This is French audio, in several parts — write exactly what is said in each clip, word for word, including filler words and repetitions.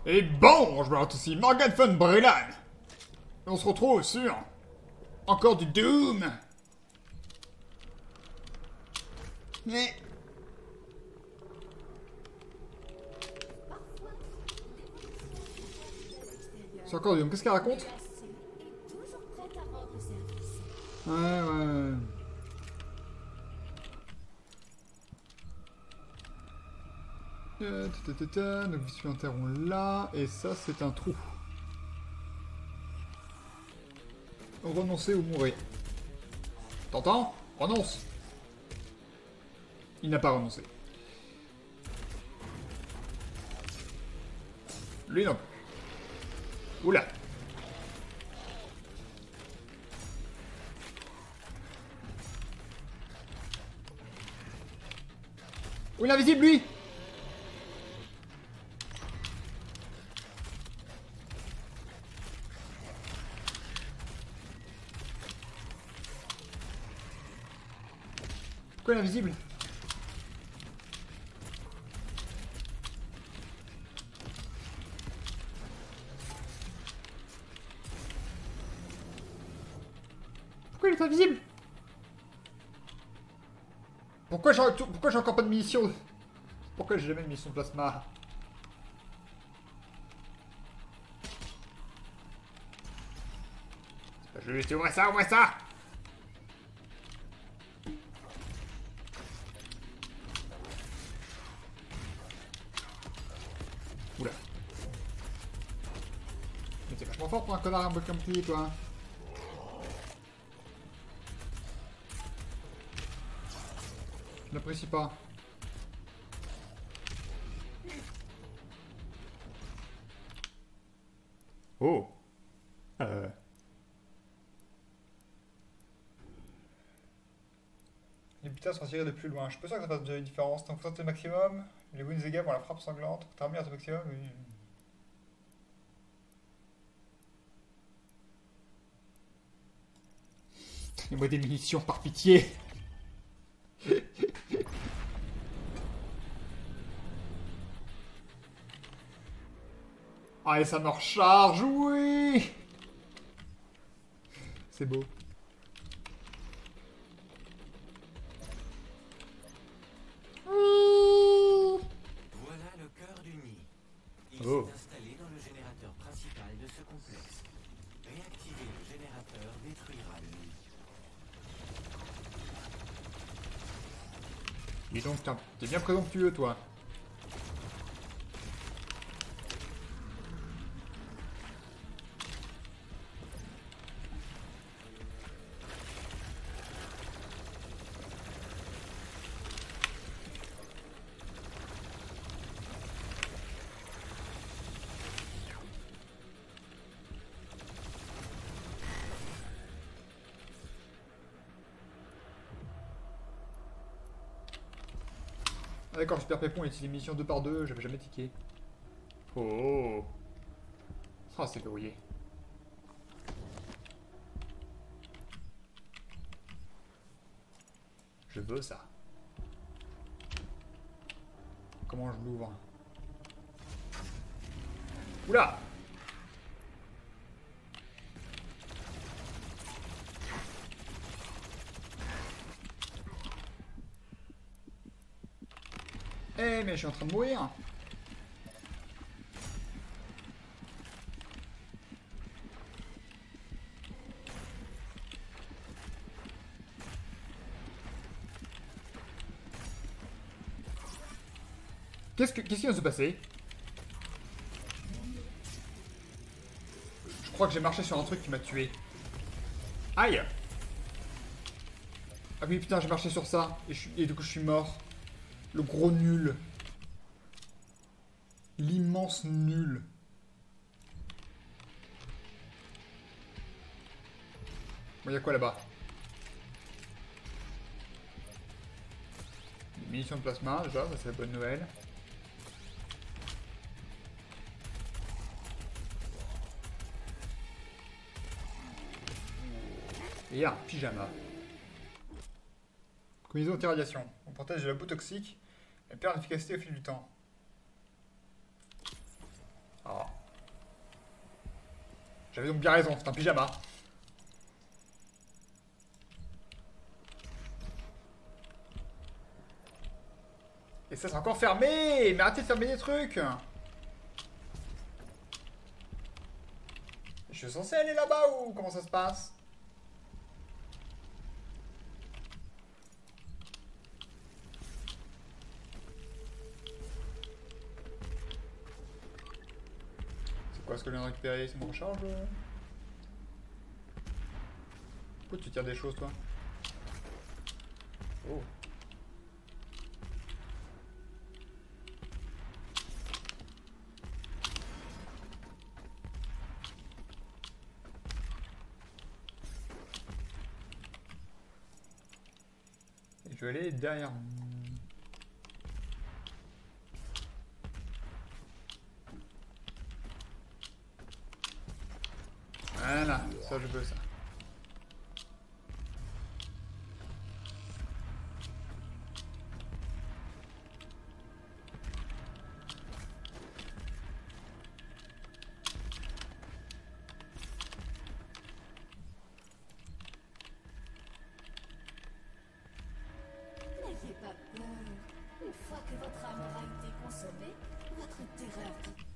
Et bon, je m'arrête ici Morgan von Brillan. Et on se retrouve sur... Encore du Doom. Mais... C'est encore du Doom, qu'est-ce qu'elle raconte? Ouais, ouais... Euh, ta, ta, ta, ta, donc je interrompt là, et ça c'est un trou. Renoncez ou mourir. T'entends? Renonce. Il n'a pas renoncé. Lui non plus. Oula. Oh, il est invisible lui. Pourquoi il est invisible? Pourquoi il est invisible? Pourquoi j'ai pourquoi j'ai encore pas de munitions? Pourquoi j'ai jamais de munitions de plasma? Je vais juste ouvrir ça, ouvrir ça! Oula. Mais t'es vachement fort pour un connard un peu comme qui, toi. Je n'apprécie pas. Oh. Euh... Les butins sont tirés de plus loin. Je suis pas sûr que ça fasse de différence. Donc, faut tenter le maximum. Les wounds égales pour la frappe sanglante. T'as remis à ton maximum. Oui. Donnez-moi des munitions, par pitié. Ah, et ça me recharge, oui. C'est beau. Voilà le cœur du nid. Il Oh. s'est installé dans le générateur principal de ce complexe. Réactiver le générateur détruira le nid. Dis donc, t'es bien présomptueux, toi. Ah d'accord, Super Pépon utilise mission deux par deux, j'avais jamais tiqué. Oh. Ah, c'est verrouillé. Je veux ça. Comment je l'ouvre? Oula! Eh, mais je suis en train de mourir! Qu'est-ce que, qu'est-ce qui vient de se passer? Je crois que j'ai marché sur un truc qui m'a tué. Aïe! Ah oui, putain, j'ai marché sur ça. Et, je, et du coup, je suis mort. Le gros nul. L'immense nul. Bon, y'a quoi là-bas? Des munitions de plasma, déjà, ça c'est la bonne nouvelle. Et il y a un pyjama. Combinaison anti-radiation. On protège de la boue toxique et perd l'efficacité au fil du temps. Oh. J'avais donc bien raison, c'est un pyjama. Et ça c'est encore fermé. Mais arrêtez de fermer des trucs. Je suis censé aller là-bas ou comment ça se passe? C'est quoi ce que je viens de récupérer? C'est mon recharge? Pourquoi tu tires des choses toi? Oh. Et je vais aller derrière. Voilà, ça je veux ça. N'ayez pas peur. Une fois que votre âme aura été consommée, votre terreur...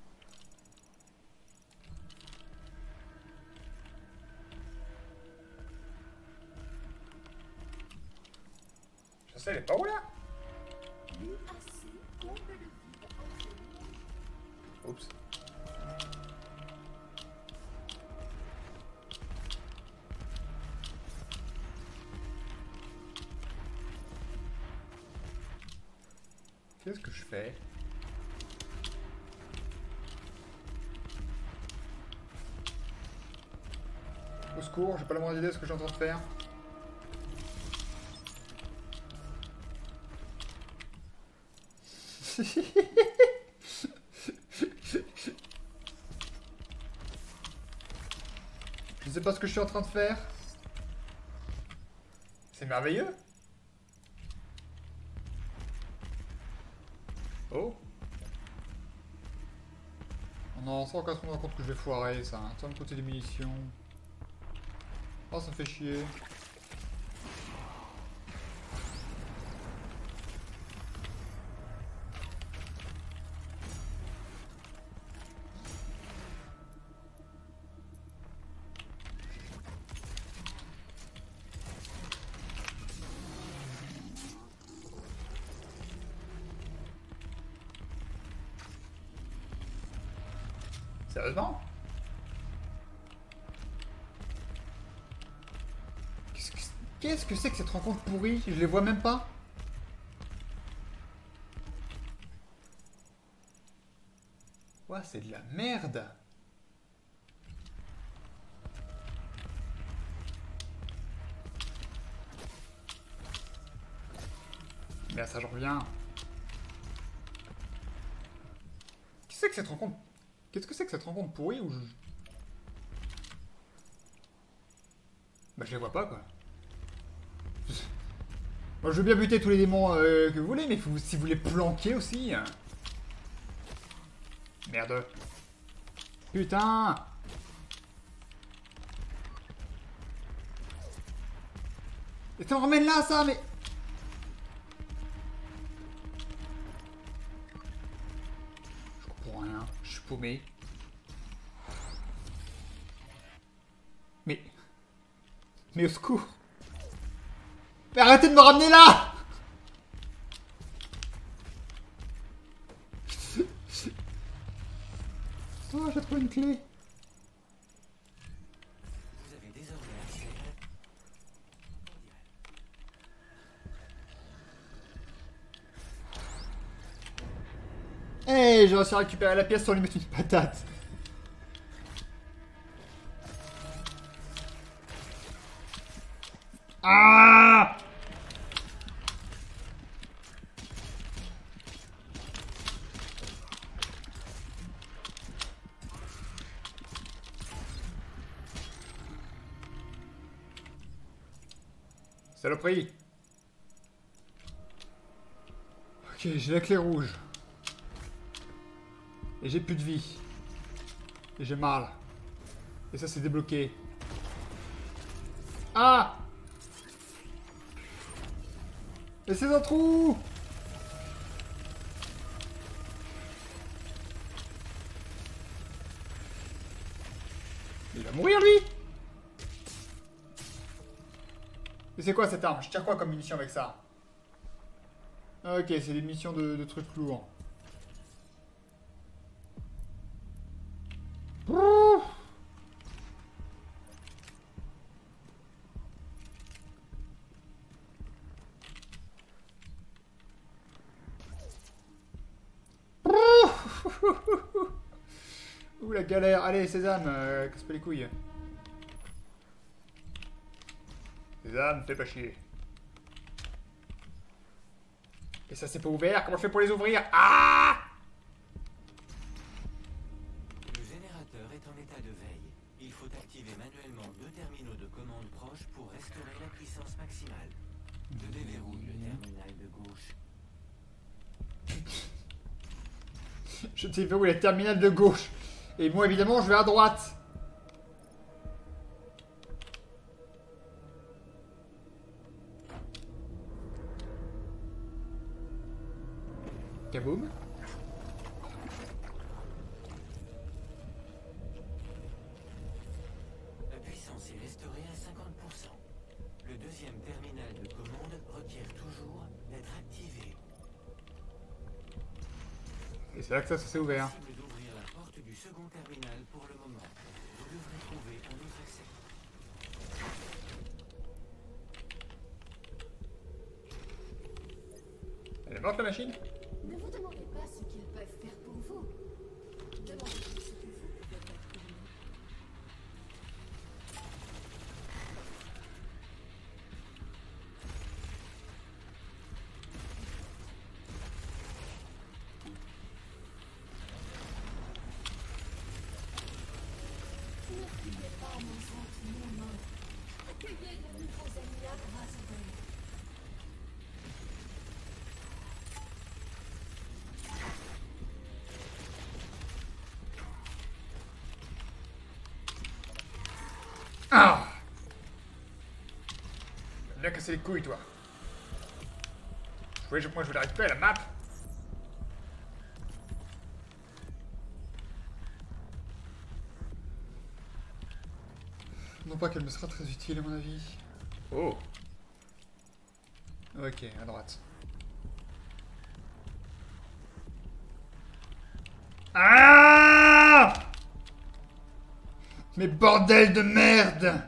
Je sais, elle est pas où là? Lu assez, comble le vide entre nous. Oups. Qu'est-ce que je fais? Au secours, j'ai pas la moindre idée de ce que je suis en train de faire. Je sais pas ce que je suis en train de faire. C'est merveilleux. Oh. Oh non, ça encore se rendre compte que je vais foirer ça. Ça va me coûter des munitions. Oh, ça me fait chier. Sérieusement? Qu'est-ce que qu'est-ce que c'est que cette rencontre pourrie? Je les vois même pas. Ouais, c'est de la merde. Mais ça, je reviens. Qu'est-ce que c'est que cette rencontre? Qu'est-ce que c'est que cette rencontre pourrie ou je... Bah je les vois pas quoi. Moi je veux bien buter tous les démons euh, que vous voulez, mais faut, si vous les planquez aussi... Hein. Merde. Putain. Et t'en remènes là ça, mais... Je comprends rien, je suis paumé. Mais... Mais au secours. Mais arrêtez de me ramener là. Oh, j'ai trouvé une clé. Vous avez désormais accès à... Hey, j'ai réussi à récupérer la pièce sans lui mettre une patate. Ah! Saloperie. Ok, j'ai la clé rouge. Et j'ai plus de vie. Et j'ai mal. Et ça c'est débloqué. Ah! Et c'est un trou! Il va mourir lui! Et c'est quoi cette arme? Je tire quoi comme munition avec ça? Ok, c'est des missions de, de trucs lourds. Ouh. Ouh la galère. Allez Sésame, euh, casse pas les couilles. Sésame, fais pas chier. Et ça c'est pas ouvert, comment je fais pour les ouvrir? Ah! Le générateur est en état de veille. Il faut activer manuellement deux terminaux de commande proches pour restaurer la puissance maximale. Je déverrouille le terminal de gauche. Je déverrouille la terminale de gauche. Et moi évidemment je vais à droite. Kaboom. La puissance est restaurée à cinquante pour cent. Le deuxième terminal de commande requiert toujours d'être activé. Et c'est là que ça, ça s'est ouvert. Possible d'ouvrir la porte du second terminal pour le moment. Vous devrez trouver un autre accès. Elle est morte la machine? Ne vous demandez pas ce qu'ils peuvent faire pour vous. Demandez-vous ce que vous pouvez faire pour nous. Ne fuyez pas mon sentiment. Accueillez de nouveaux amis à Grasberg. Ah! Bien casser les couilles toi. Oui, je, moi je veux la récupérer la map. Non pas qu'elle me sera très utile à mon avis. Oh. Ok, à droite. Ah! Mais bordel de merde!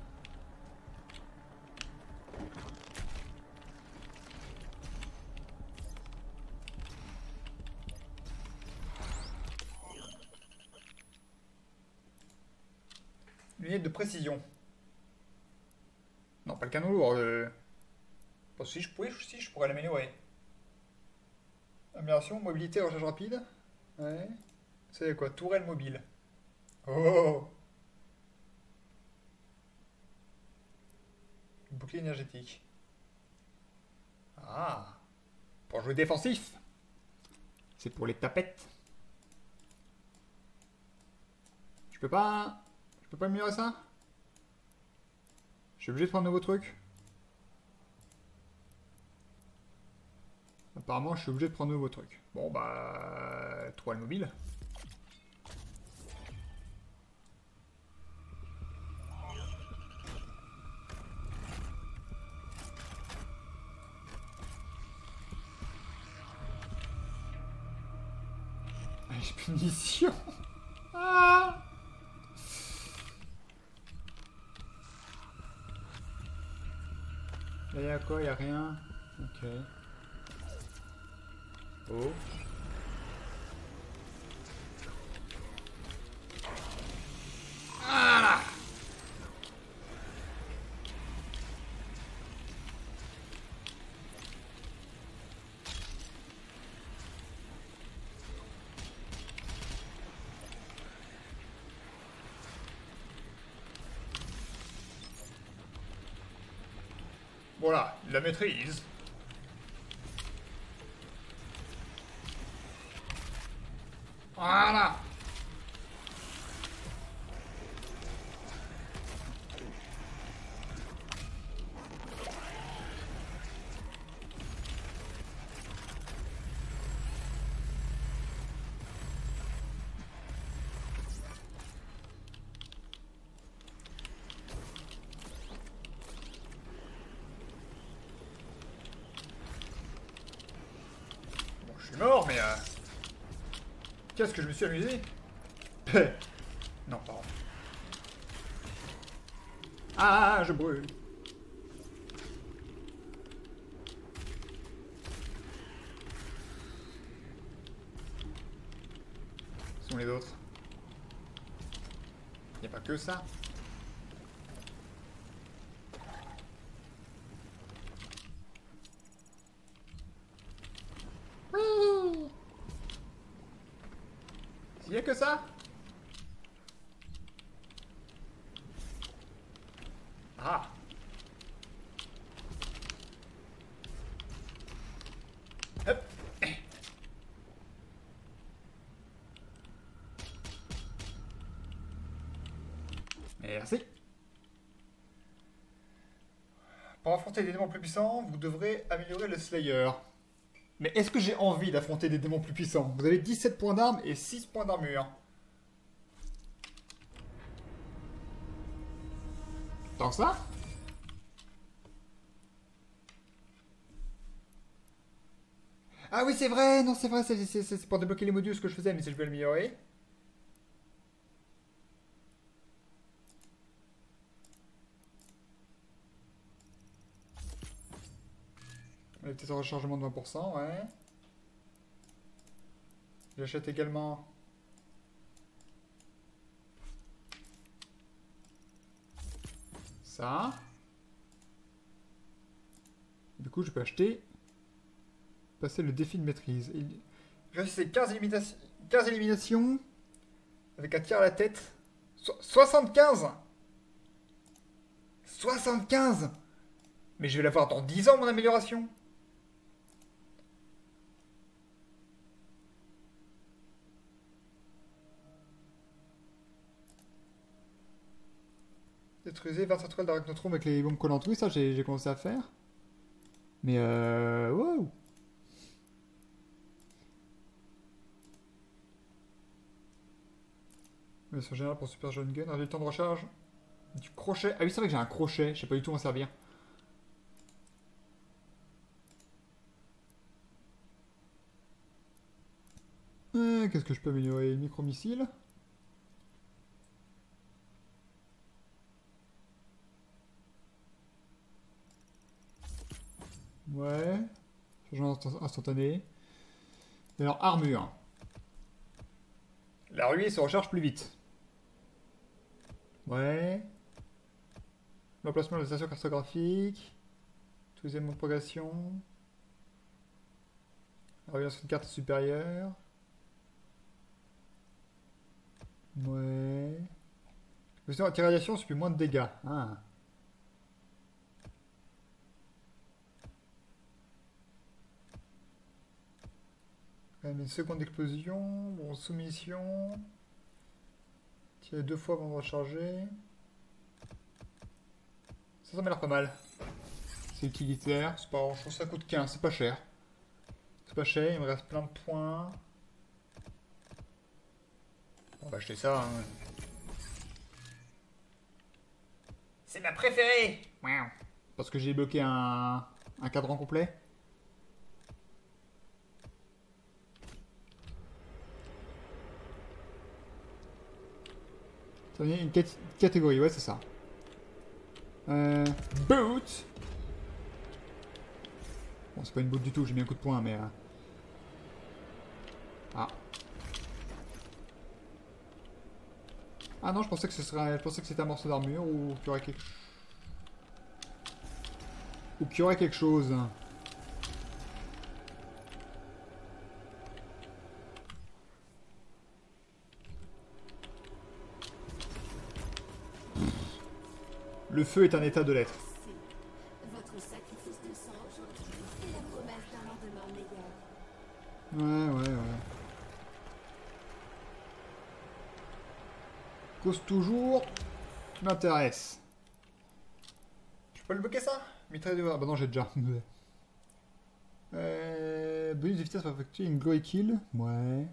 Lunette de précision. Non, pas le canon lourd. Euh... Bon, si je pouvais, si je pourrais l'améliorer. Amélioration, mobilité, recharge rapide. Ouais. C'est quoi? Tourelle mobile. Oh! Bouclier énergétique. Ah! Pour jouer défensif. C'est pour les tapettes. Je peux pas... Je peux pas améliorer ça? Je suis obligé de prendre un nouveau truc? Apparemment, je suis obligé de prendre un nouveau truc. Bon, bah... toile mobile. J'ai plus de munitions. Ah! Là, y'a quoi? Y'a rien. Ok. Oh. Voilà. Voilà, il la maîtrise. Voilà. mort, mais... Euh... Qu'est-ce que je me suis amusé? Non, pardon. Ah, je brûle. Où sont les autres? Il n'y a pas que ça. Oui. Il n'y a que ça? Ah. Hop. Merci. Pour affronter des démons plus puissants, vous devrez améliorer le Slayer. Mais est-ce que j'ai envie d'affronter des démons plus puissants? Vous avez dix-sept points d'armes et six points d'armure. Tant que ça? Ah oui, c'est vrai. Non, c'est vrai. C'est pour débloquer les modules ce que je faisais, mais si je veux l'améliorer. On a peut-être un rechargement de vingt pour cent, ouais. J'achète également... ça. Du coup, je peux acheter... passer le défi de maîtrise. Il... c'est quinze, élimination... quinze éliminations. Avec un tir à la tête. So soixante-quinze soixante-quinze. Mais je vais l'avoir dans dix ans, mon amélioration. Détruisez vingt-sept toiles d'arachnotron avec les bombes collantes. Oui, ça, j'ai commencé à faire. Mais euh... wow. Version générale pour Super Jeune Gun. Réduit le temps de recharge. Du crochet. Ah oui, c'est vrai que j'ai un crochet. Je sais pas du tout m'en servir. Euh, Qu'est-ce que je peux améliorer? Micro-missile. Ouais. Chargement instantané. Et alors, armure. La ruée se recharge plus vite. Ouais. L'emplacement de la station cartographique. Utiliser mon progression. La révélation de carte supérieure. Ouais. Question anti-radiation subit moins de dégâts. Ah. Une seconde explosion. Bon, soumission. Tirer deux fois avant de recharger. Ça, ça m'a l'air pas mal. C'est utilitaire. C'est pas grand chose. Ça coûte quinze. C'est pas cher. C'est pas cher. Il me reste plein de points. On va acheter ça. Hein. C'est ma préférée. Wow. Parce que j'ai bloqué un, un cadran complet. Ça devient une cat catégorie, ouais, c'est ça. Euh, boot. Bon, c'est pas une boot du tout, j'ai mis un coup de poing, mais... Euh... Ah. Ah non, je pensais que ce serait... Je pensais que c'était un morceau d'armure ou qu'il y aurait quelque... Ou qu'il y aurait quelque chose. Le feu est un état de l'être. Votre sacrifice de sang aujourd'hui est la promesse d'un lendemain meilleur. Ouais, ouais, ouais. Cause toujours m'intéresse. Je peux le bloquer ça? Mitraille de... Ah bah non, j'ai déjà. euh... Bonus de vitesse pour effectuer une glory kill. Ouais.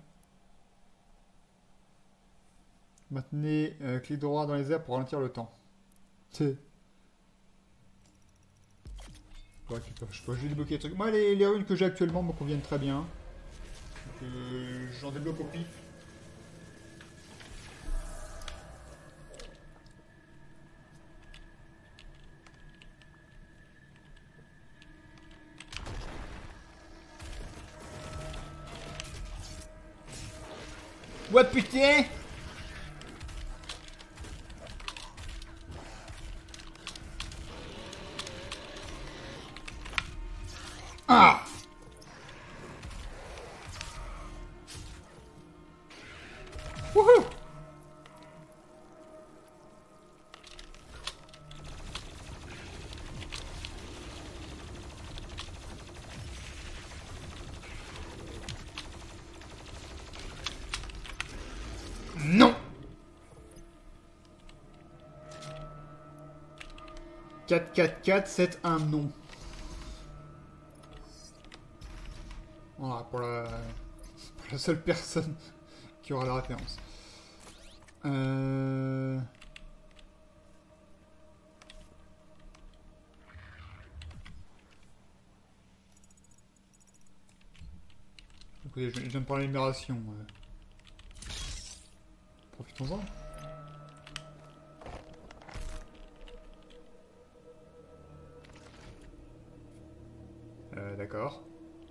Maintenez euh, clic droit dans les airs pour ralentir le temps. C'est... Ouais, je peux juste débloquer les trucs. Moi, les, les runes que j'ai actuellement me conviennent très bien. que j'en débloque au pif. Ouais putain. Ah. Wouhou. Non. quatre quatre quatre sept un non. Voilà, pour la, pour la seule personne qui aura la référence. Euh... Écoutez, je viens de prendre l'énumération. Euh... Profitons-en. Euh, d'accord.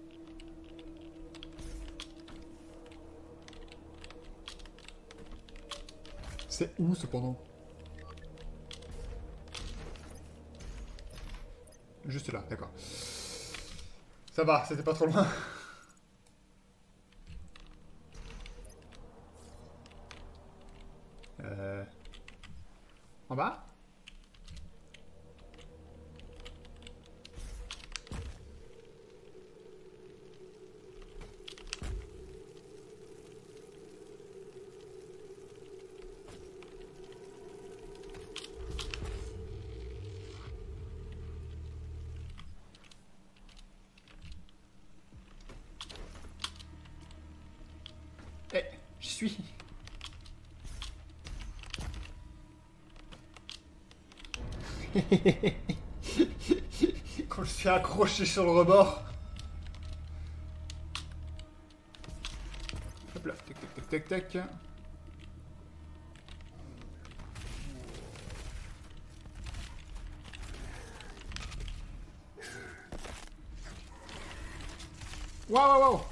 C'est où cependant? Juste là, d'accord. Ça va, c'était pas trop loin. Euh... En bas? Eh, j'y suis. Quand je suis accroché sur le rebord. Hop là, tac tac tac tac tac. Waouh waouh waouh.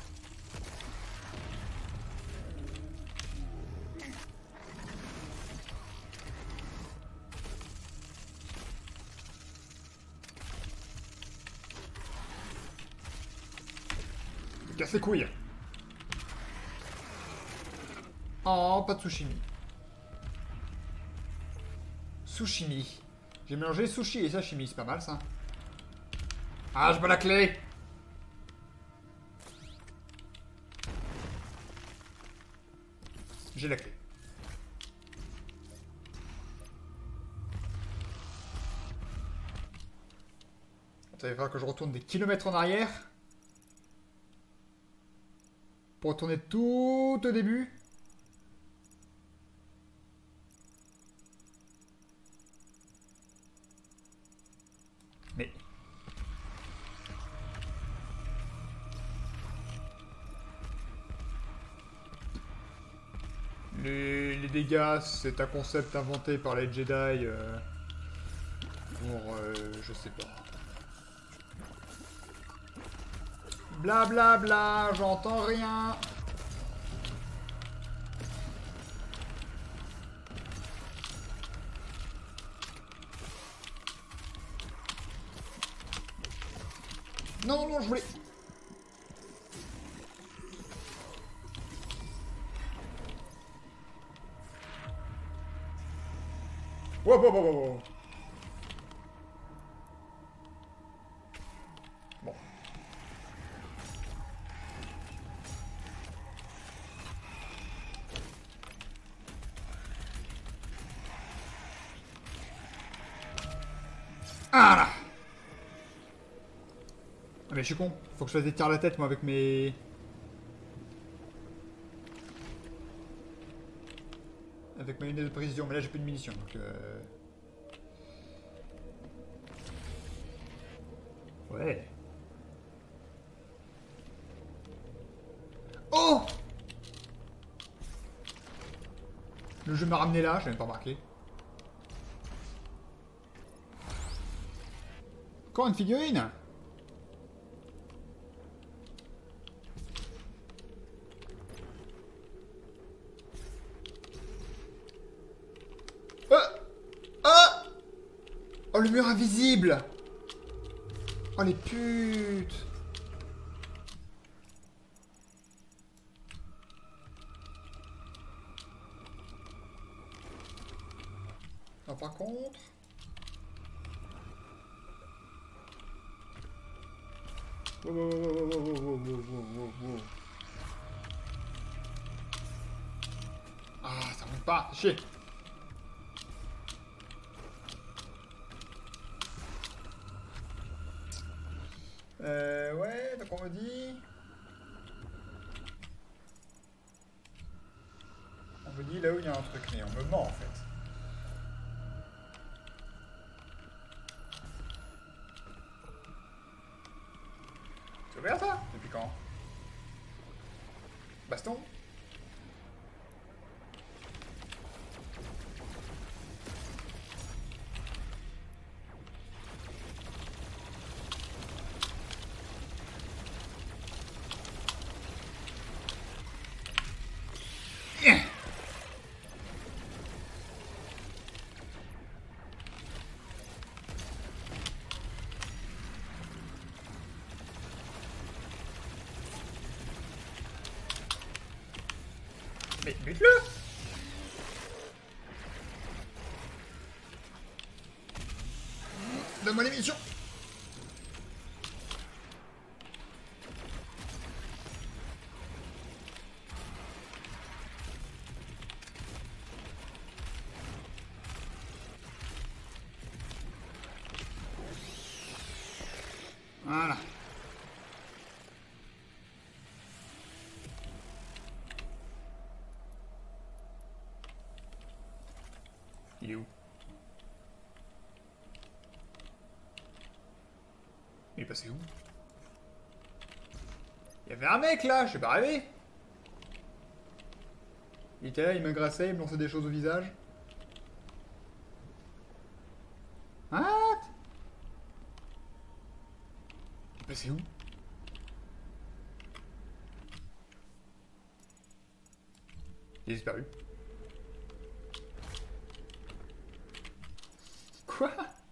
Casse les couilles. Oh, pas de sushimi. Sushimi. J'ai mélangé sushi et sashimi, c'est pas mal ça. Ah, j'ai pas la clé. J'ai la clé. Ça va falloir que je retourne des kilomètres en arrière. Pour retourner tout au début. Mais... Les, les dégâts, c'est un concept inventé par les Jedi euh, pour... Euh, je sais pas. Blablabla, bla, bla, j'entends rien. Non, non, je voulais... Wow, wow, wow, wow, wow. Bon. Ah là. Ah mais je suis con. Faut que je fasse des tirs à la tête moi avec mes... Avec ma unité de précision, mais là j'ai plus de munitions donc euh... Ouais. Oh! jeu m'a ramené là, je même pas remarqué. Encore une figurine. Oh, oh, oh, le mur invisible. Oh les putes. Ah, par contre... Wow, wow, wow, wow, wow, wow, wow, wow, wow. Ah, ça monte pas, chier. Euh, ouais, donc on me dit... On me dit là où il y a un truc, mais on me ment en fait. C'est ouvert ça? Depuis quand? Baston? Mais bute-le! Donne-moi l'émission! Voilà. Il est où? Il est passé où? Il y avait un mec là, je suis pas rêvé. Il était là, il m'agressait, il me lançait des choses au visage. What? Il est passé où? Il est disparu. Quoi?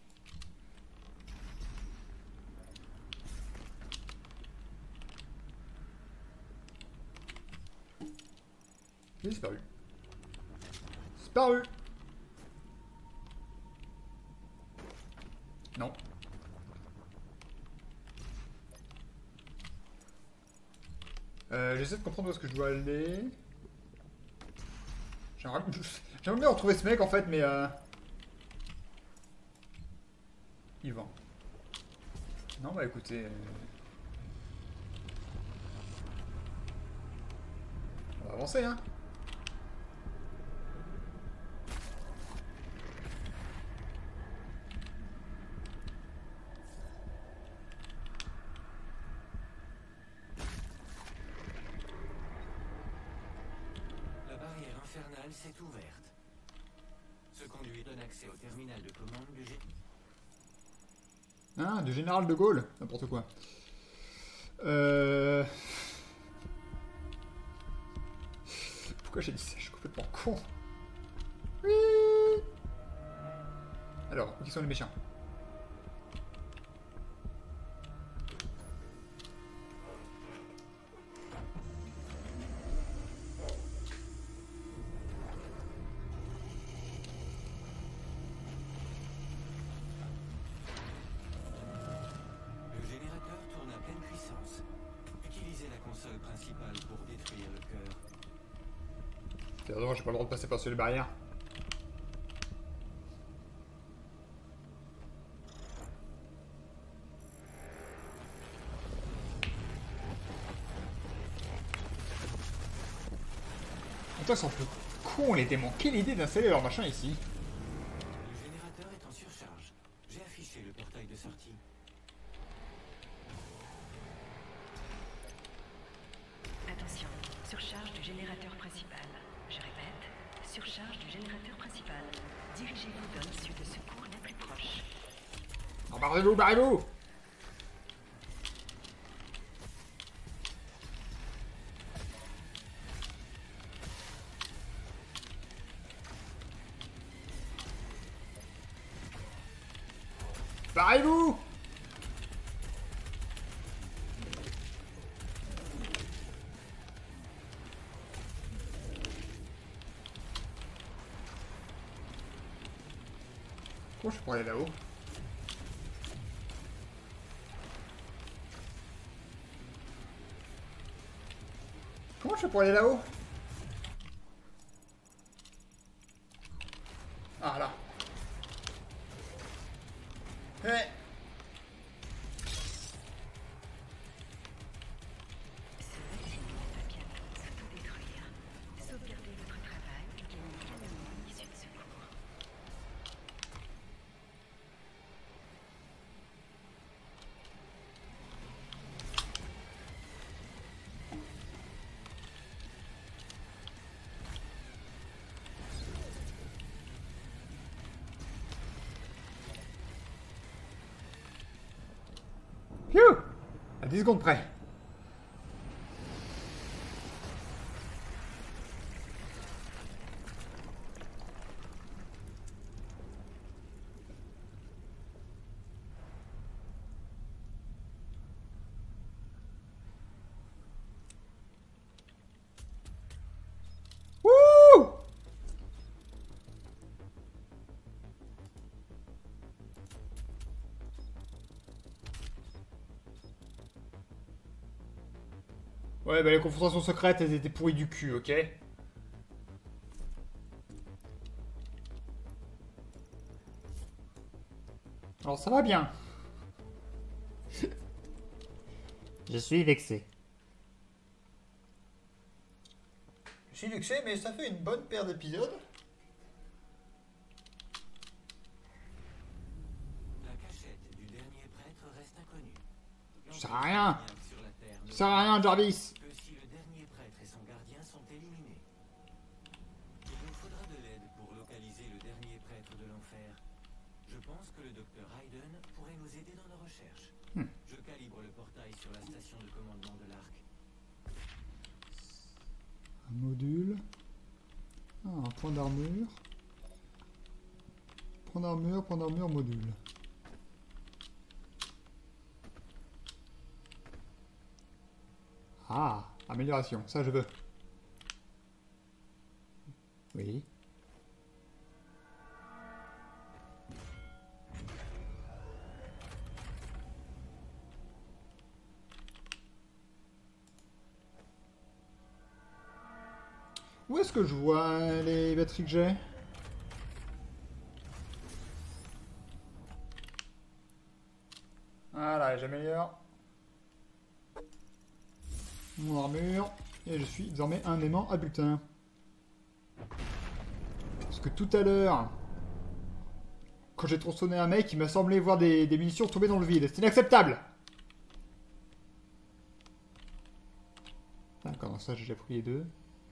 Il est disparu. Disparu. Non. Euh, J'essaie de comprendre où est-ce que je dois aller. J'aimerais bien retrouver ce mec en fait, mais euh... Yvan. Non, bah écoutez... Euh... On va avancer, hein. La barrière infernale s'est ouverte. Ce conduit donne accès au terminal de commande du G... Ah, du général de Gaulle. N'importe quoi. Euh... Pourquoi j'ai dit ça? Je suis complètement con. Oui. Alors, qui sont les méchants? Le générateur tourne à pleine puissance. Utilisez la console principale pour détruire le cœur. C'est dommage, j'ai pas le droit de passer par-dessus les barrières. Putain, ils sont plus cons les démons. Quelle idée d'installer leur machin ici? Le générateur est en surcharge. J'ai affiché le portail de sortie. Attention, surcharge du générateur principal. Je répète, Surcharge du générateur principal. Dirigez-vous vers l'issue de secours la plus proche. Oh, barrez-vous, barrez-vous! Barrez-vous! Comment je pourrais aller là-haut? Comment je fais pour aller là-haut? Ah là. Ouais. Ce bâtiment va bientôt s'autodétruire. Sauvegardez votre travail et gagnez calmement l'issue de secours. Phew! À dix secondes près. Wouh! Ouais, bah les confrontations secrètes, elles étaient pourries du cul, ok? Alors ça va bien. Je suis vexé. Je suis vexé, mais ça fait une bonne paire d'épisodes. La cachette du dernier prêtre reste inconnue. Ça sert à rien. Sur la Terre ne Ça sert à rien, Jarvis. que si le dernier prêtre et son gardien sont éliminés. Il nous faudra de l'aide pour localiser le dernier prêtre de l'enfer. Je pense que le docteur Hayden pourrait nous aider dans nos recherches. Hmm. Je calibre le portail sur la station de commandement de l'arc. Un module. Ah, un point d'armure. Point d'armure, point d'armure, module. Ah, amélioration, ça je veux. Oui. Où est-ce que je vois les batteries que j'ai? Voilà, j'améliore mon armure. Et je suis désormais un aimant à butin. Parce que tout à l'heure, quand j'ai tronçonné un mec, il m'a semblé voir des, des munitions tomber dans le vide. C'est inacceptable! D'accord, dans ça j'ai déjà pris les deux.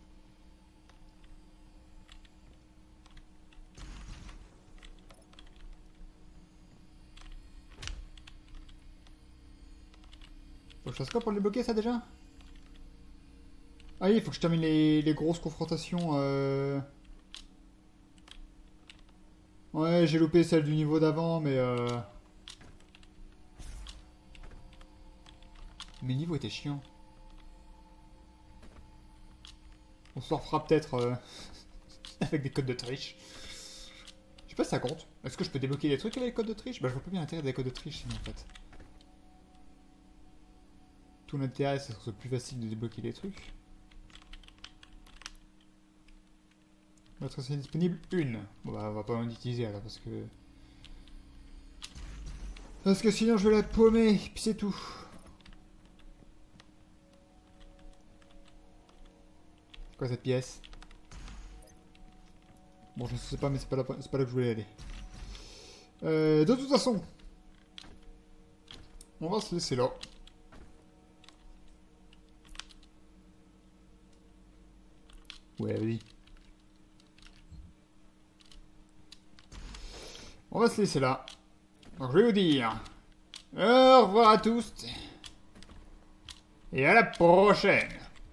Faut que je fasse quoi pour le débloquer ça déjà? Ah oui, il faut que je termine les, les grosses confrontations. Euh... Ouais, j'ai loupé celle du niveau d'avant, mais... Euh... Mes niveaux étaient chiants. On se refera peut-être euh... avec des codes de triche. Je sais pas si ça compte. Est-ce que je peux débloquer des trucs avec les codes de triche? Bah je vois pas bien l'intérêt des codes de triche sinon en fait. Tout l'intérêt c'est que ce soit plus facile de débloquer des trucs. Votre c'est disponible une. Bon bah on va pas en utiliser alors parce que... Parce que sinon je vais la paumer, puis c'est tout. C'est quoi cette pièce? Bon je ne sais pas mais c'est pas, là, c'est pas là que je voulais aller. Euh, de toute façon, on va se laisser là. Ouais vas-y. On va se laisser là. Donc je vais vous dire au revoir à tous. Et à la prochaine.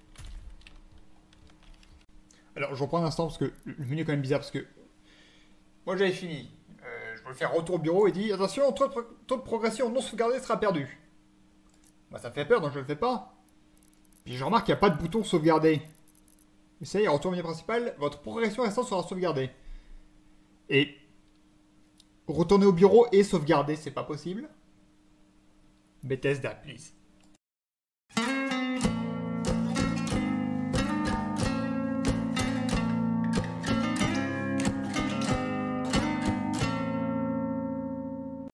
Alors je reprends un instant parce que le menu est quand même bizarre parce que moi j'avais fini. Euh, je vais faire retour au bureau et dit attention, taux de, pro- taux de progression non sauvegardé sera perdu. Bah ça me fait peur donc je le fais pas. Puis je remarque qu'il n'y a pas de bouton sauvegarder. Et ça y est, retour au menu principal, votre progression restante sera sauvegardée. Et retourner au bureau et sauvegarder, c'est pas possible. Bethesda, please.